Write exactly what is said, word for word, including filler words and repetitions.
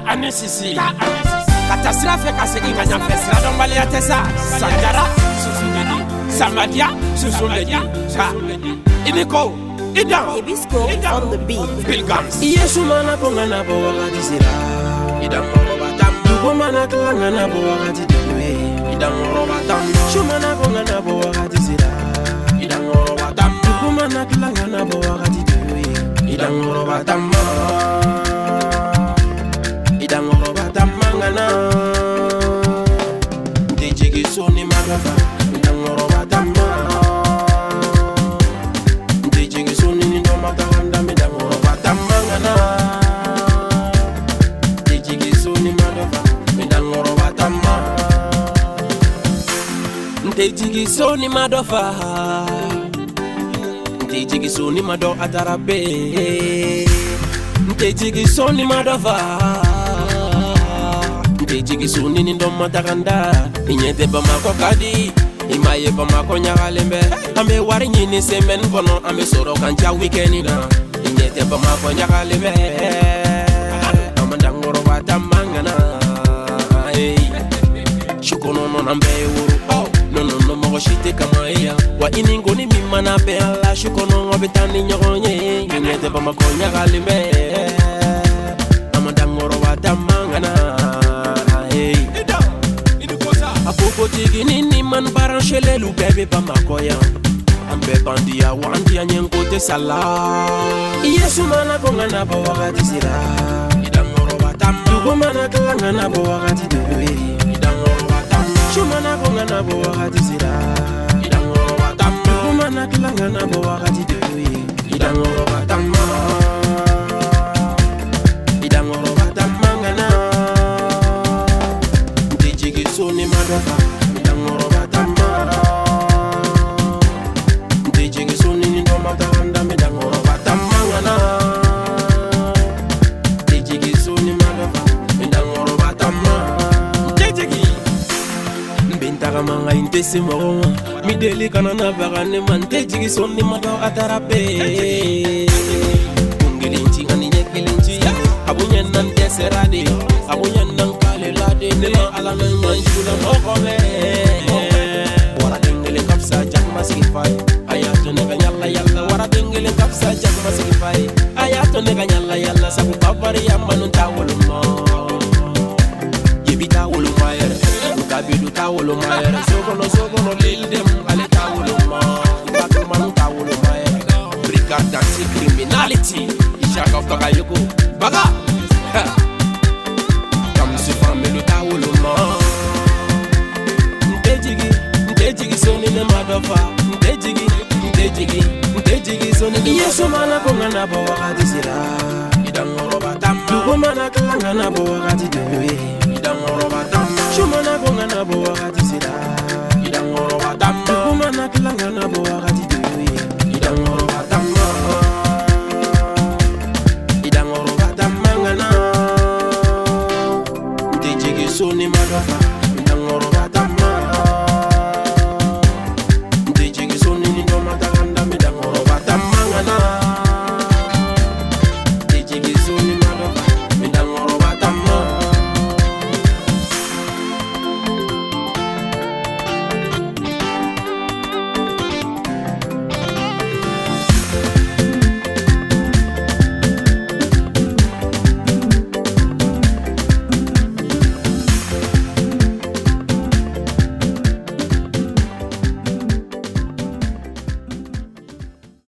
anesisi katasira fe kasegi kanya fesira don balia tesa sanjara susumedi samadia susumedi ha imiko idam Ibisco on the beat Pilgams yesu mana kongana bo wakati sira idam roba tam dugo mana kongana bo wakati dewe idam roba tam shumana kongana bo wakati sira idam roba tam dugo mana kongana bo wakati dewe idam roba tam idam roba tam mangana ndejigi soni magafa idam roba tam ndejigi soni ndo maganda idam roba tam mangana ndejigi soni magafa idam roba tam ndejigi soni madofa ndejigi soni mado atarabe ndejigi soni madofa ndejigi soni ndo mataganda inyete bamako kadi imaye bamako nyagalembe ambe wari nyini semen kono ambe soro kancha weekend na inyete bamako nyagalembe amandangoro batamangana hey shukono no nambe wuru oh no no no mo shite kama ya wa iningo ni mimana be ala shukono ngobetani nyogonye inyete bamako nyagalembe amandangoro batamangana Apoko tigi nini man baranche le lu bebe pa makoya ambe bandia wandia nyengo te sala yesu mana konga na bo wakati sira idangoro batam dugo mana konga na bo wakati dewe idangoro batam shumana konga na bo wakati sira idangoro batam dugo mana konga na bo wakati dewe idangoro batam idangoro batam mangana ndejigi soni madofa idangoro batama ndejigi soni ndo matanda idangoro batama ngana ndejigi soni madofa idangoro batama ndejigi mbintaka manga intese mo mideli kana na bagane man ndejigi soni mado atarape kungilinchi ngani nyekilinchi abunyen nan deserade abunyen nan kalelade nela alana manjula mokome wara dengele kapsa jakma sigifai ayato nega nyalla yalla wara dengele kapsa jakma sigifai ayato nega nyalla yalla sabu babari yamanu tawulu mo yebi tawulu mayere ukabidu tawulu mayere sogono sogono lildem ale tawulu mo batu manu tawulu mayere brigade anti criminality ishaka baga yoko baga comme si femme le tawulu mo ndejigi ndejigi soni ne madofa ndejigi ndejigi ndejigi soni ne yesu mana konga na bo wakati sira idangoro batam dugo mana konga na bo wakati dewe idangoro batam shumana konga na bo wakati sira idangoro batam dugo mana konga na bo wakati dewe idangoro batam idangoro batam mangana ndejigi soni madofa